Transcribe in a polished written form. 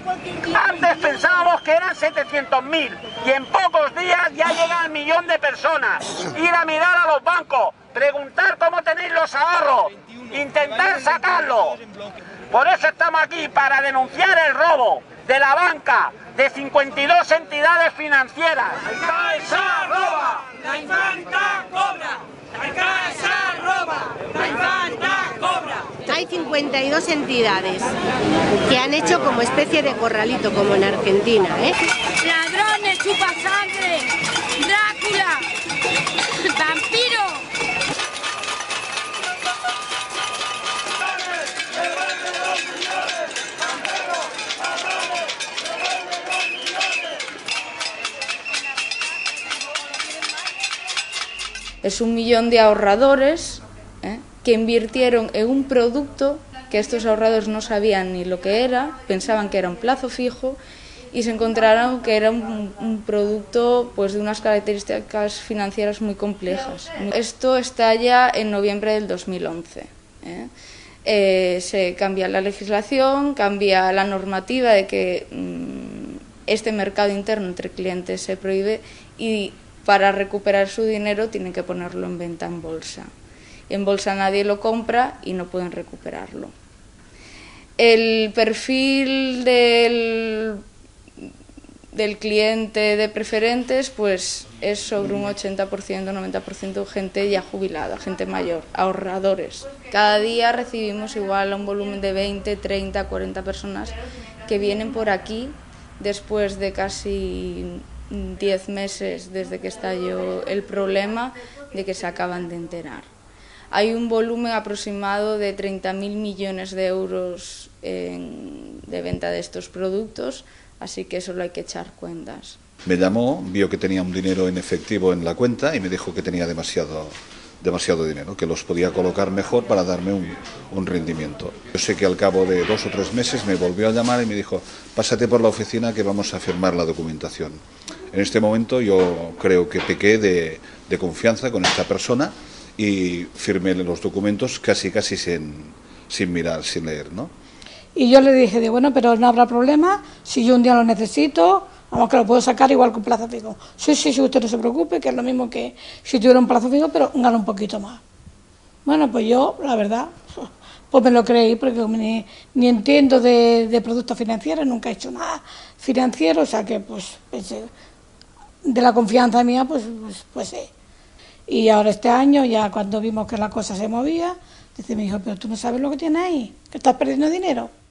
Antes pensábamos que eran 700.000 y en pocos días ya llega al 1.000.000 de personas. Ir a mirar a los bancos, preguntar cómo tenéis los ahorros, intentar sacarlos. Por eso estamos aquí, para denunciar el robo de la banca de 52 entidades financieras. La Caixa roba, la Infanta cobra. La Caixa roba, la Infanta cobra. Hay 52 entidades que han hecho como especie de corralito, como en Argentina, ¿eh? Ladrones, chupasangre, Drácula, vampiro. Es 1 millón de ahorradores que invirtieron en un producto que estos ahorradores no sabían ni lo que era, pensaban que era un plazo fijo y se encontraron que era un producto pues, de unas características financieras muy complejas. Esto estalla en noviembre del 2011. Se cambia la legislación, cambia la normativa de que este mercado interno entre clientes se prohíbe y para recuperar su dinero tienen que ponerlo en venta en bolsa. En bolsa nadie lo compra y no pueden recuperarlo. El perfil del cliente de preferentes pues es sobre un 80%, 90% gente ya jubilada, gente mayor, ahorradores. Cada día recibimos igual a un volumen de 20, 30, 40 personas que vienen por aquí después de casi 10 meses desde que estalló el problema, de que se acaban de enterar. Hay un volumen aproximado de 30.000 millones de euros de venta de estos productos, así que solo hay que echar cuentas. Me llamó, vio que tenía un dinero en efectivo en la cuenta y me dijo que tenía demasiado dinero, que los podía colocar mejor para darme un rendimiento. Yo sé que al cabo de 2 o 3 meses me volvió a llamar y me dijo, pásate por la oficina que vamos a firmar la documentación. En este momento yo creo que pequé de confianza con esta persona y firmé los documentos casi sin mirar, sin leer, ¿no? Y yo le dije, bueno, pero no habrá problema, si yo un día lo necesito, vamos que lo puedo sacar igual con plazo fijo. Sí, usted no se preocupe, que es lo mismo que si tuviera un plazo fijo, pero gano un poquito más. Bueno, pues yo, la verdad, pues me lo creí, porque ni entiendo de productos financieros, nunca he hecho nada financiero, o sea que, pues de la confianza mía, pues sí. Y ahora este año, ya cuando vimos que la cosa se movía, dice mi hijo, pero tú no sabes lo que tienes ahí, que estás perdiendo dinero.